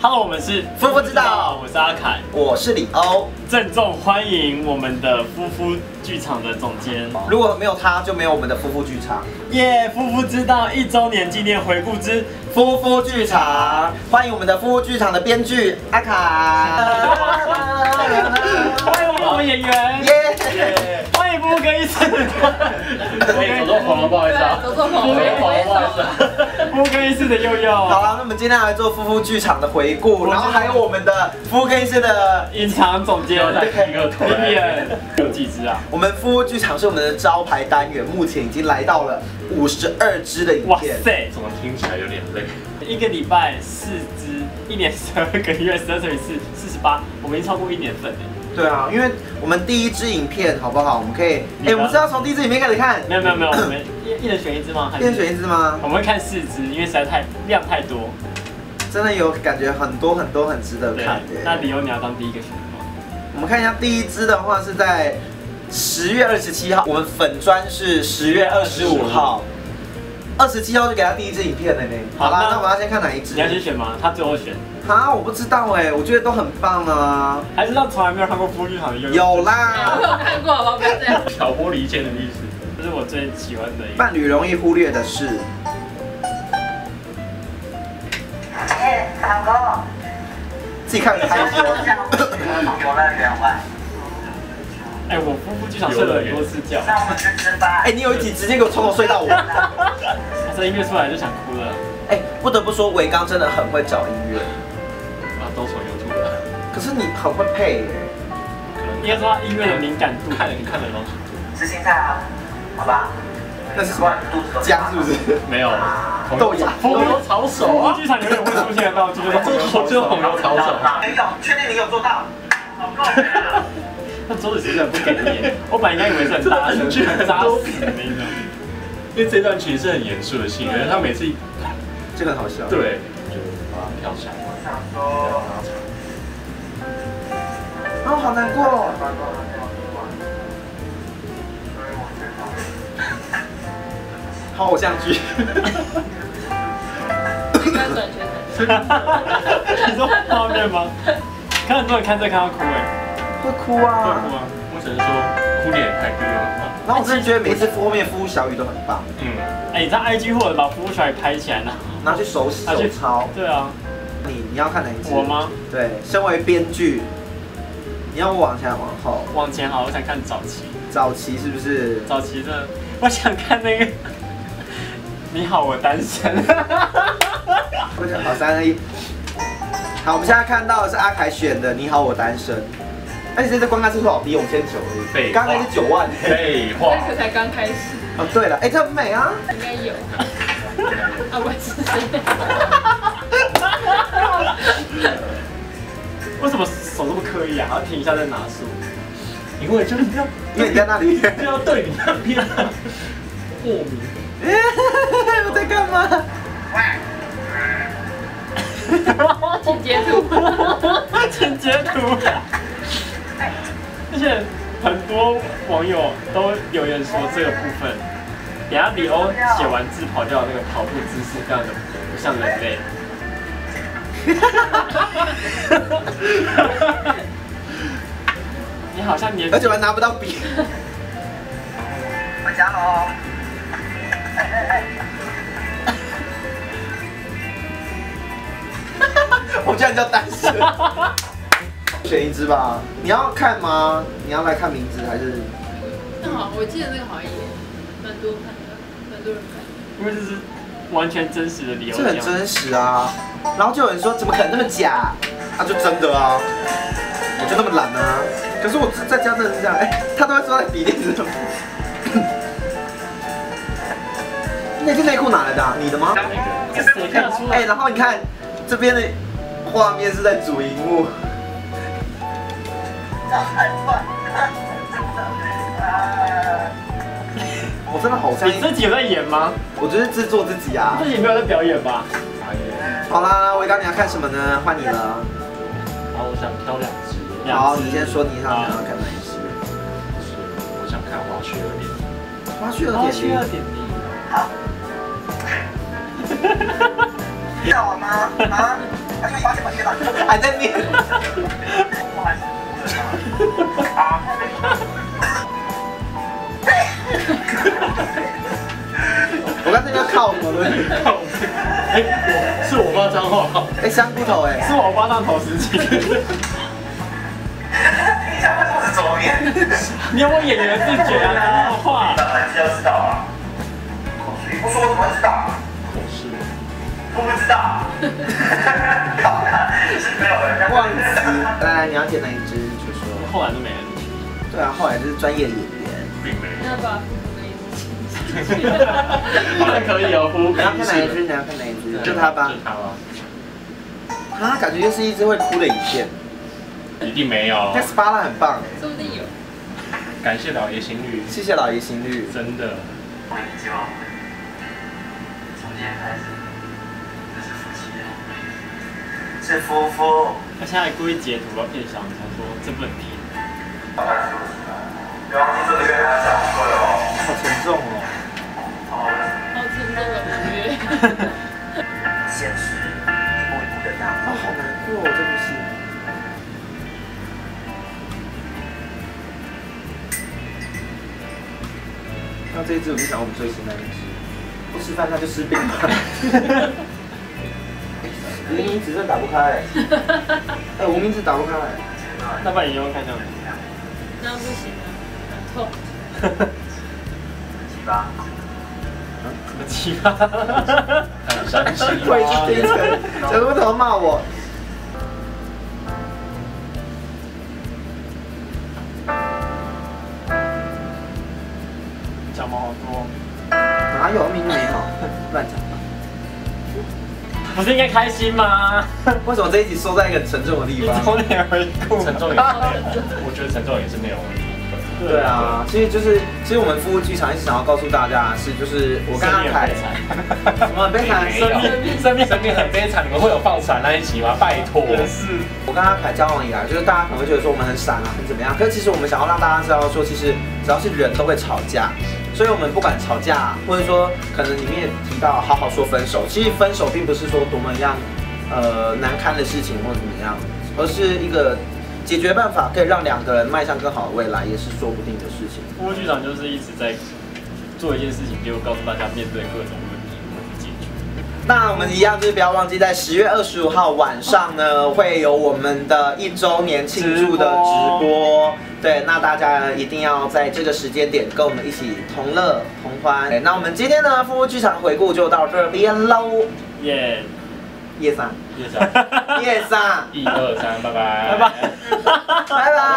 Hello， 我们是夫妇之道， 我是阿凯， 我是李欧， 郑重欢迎我们的夫妇剧场的总监。 如果没有他，就没有我们的夫妇剧场。 耶！夫妇之道1周年纪念回顾之夫妇剧场，欢迎我们的夫妇剧场的编剧阿凯， 欢迎我们演员， 耶！ 欢迎夫妇更衣室。 走错棚了，不好意思啊， 走错棚了，不好意思。夫妇更衣室的佑佑。 好了，那我们今天来做夫妇剧场的回顾，然后还有我们的夫妇更衣室的隐藏总监Vivian，有几支啊？ 我们夫妇剧场是我们的招牌单元，目前已经来到了52支的影哇片。 塞， 怎么听起来有点累？ 一个礼拜4支，1年12个月，12乘以4，48，我们已经超过1年份了。 对啊，因为我们第一支影片好不好？我们可以，我们是要从第一支影片开始看。 没有，我们一人选一支吗？ 一人选一支吗？ 我们会看4支，因为实在量太多， 真的有感觉很多很值得看的。 那李欧你要当第一个选吗？ 我们看一下第一支的话是在10月27号，我们粉专是10月25号，27号就给他第一支影片了呢。好啦，那我们要先看哪一支？ 你要先选吗？他最后选。 啊，我不知道哎，我觉得都很棒啊。 还是让从来没有看过夫妇剧场的佑佑？ 有啦， 我有看过，好不好？不要这样。 挑拨离间的意思。 这是我最喜欢的一个。 伴侣容易忽略的是。 堂哥， 自己看很害羞。 游乐园玩。 哎，我夫妇剧场睡了很多次觉。 那我们去吃饭。 哎，你有一集直接给我从头睡到尾。 这音乐出来就想哭了。 哎，不得不说，伟刚真的很会找音乐。 啊，都从 YouTube 来。 可是你很会配耶。 应该说他音乐的敏感度， 看的东西多。 吃青菜啊，好吧？ 那是什么？姜是不是？ 没有。 豆芽。 红油炒手夫妇啊！ 剧场永远会出现的道具就是红油炒手。 没有，确定你有做到？好够了。 那桌子其实很不给力，我本来应该以为是很大声、很扎实的那种。 因为这段其实是很严肃的戏，可是他每次这个很好笑。 对，就把它跳起来。 我想说， 哦，好难过。好偶像剧。 刚转圈你说画面吗？看很多人看这看到哭哎， 会哭啊。 会哭啊。 我只能说哭点也太低了。 然后我真的觉得每次后面夫小雨都很棒。 哎，你在 IG 或者把夫妇小雨拍起来呢？ 拿去手抄。 对啊。 你要看哪一支？ 我吗？ 对，身为编剧，你要我往前往后？ 往前好，我想看早期。 早期是不是？ 早期的，我想看那个。你好，我单身。 好，3、2、1。好，我们现在看到的是阿凯选的《你好，我单身》，而且这次观看次数好低，我们先9而已。刚才是9万。 废话。 这个才刚开始。 哦，对了，哎，这很美啊。 应该有。啊，我是谁？ 为什么手这么刻意啊？还要停一下再拿书？ 因为就是要， 因为你在那里， 就要对你那边莫名。 我在干嘛？ 请截图。 请截图。而且很多网友都留言说这个部分，等下李欧写完字跑掉那个跑步姿势非常的不像人类。你好像而且我还拿不到笔。 回家喽。 我居然叫单身。选一支吧，你要看吗？你要来看名字还是？ 那好，我记得那个好像也蛮多看的，蛮多人看。 因为这是完全真实的理由。 这很真实啊，然后就有人说怎么可能那么假？啊，就真的啊，我就那么懒啊。可是我在家真的是这样，哎，他都会说在比例是什么？那件内裤哪来的？你的吗？ 这谁看得出来？ 哎，然后你看这边的画面是在主荧幕。我真的好像你自己有在演吗？ 我就是制作自己啊。 自己没有在表演吧？ 好啦，维刚你要看什么呢？换你了。 好，我想挑2支。 好，你先说你想要看哪一支？ 我想看花絮2.0。 花絮2.0。 好。要我吗？啊？ 还在念。我刚才要靠我们， 哎，是我骂脏话， 哎，香菇头哎， 是我巴掌头时期。 你想为什么是左面？ 你有没有演员自觉啊？脏话。 当然是要知道啊。你不说我怎么会知道？ 口试， 我不知道。没有人忘词。来，你要剪哪一支？就说。 后来都没人。 对啊，后来就是专业演员。 并没有。 那把那一只好像可以哦， 你要看哪一支？你要看哪一支？就他吧。 就他吧。 啊，感觉就是一支会哭的影片。 一定没有。 但 SPA 很棒， 说不定有。 感谢老爷心率， 谢谢老爷心率。 真的。 我跟你讲，从今天开始，这是夫妻了，是夫妇。 他现在故意截图要骗小明，说这不能听。 不要忘记这个月还要缴税哦。 好沉重哦。 好沉重的五月。 现实一步一步的大啊，好难过哦，这部戏。那这一支我就想我们最新那一支，不吃饭那就吃饼吧。无名指真打不开，哎，无名指打不开。 那不然你用看这样子。 那不行啊，很痛。 七八。 什么奇葩？ 很伤心。 会去听成，小猪头骂我。 讲毛好多。 哪有明明没好，乱讲。 不是应该开心吗？ 为什么这一集收在一个很沉重的地方？ 从脸回顾。 沉重也是，我觉得沉重也是内容的一部分。 对啊，其实我们服务剧场一直想要告诉大家的是，就是我刚刚凯什么很悲惨， 生命很悲惨，你们会有放闪那一集吗？拜托。 是。 我跟阿凯交往以来，就是大家可能会觉得说我们很闪啊，很怎么样，可是其实我们想要让大家知道说，其实只要是人都会吵架，所以我们不管吵架，或者说可能里面提到好好说分手，其实分手并不是说多么样难堪的事情或怎么样，而是一个解决办法，可以让两个人迈向更好的未来，也是说不定的事情。 服务剧场就是一直在做一件事情，就告诉大家面对各种问题如何解决。 那我们一样就是不要忘记，在10月25号晚上呢，会有我们的1周年庆祝的直播。对，那大家一定要在这个时间点跟我们一起同乐同欢。对，那我们今天呢，服务剧场回顾就到这边喽。 耶， 叶桑， 叶上， 叶桑， 1、2、3，拜拜， 拜拜。 拜拜。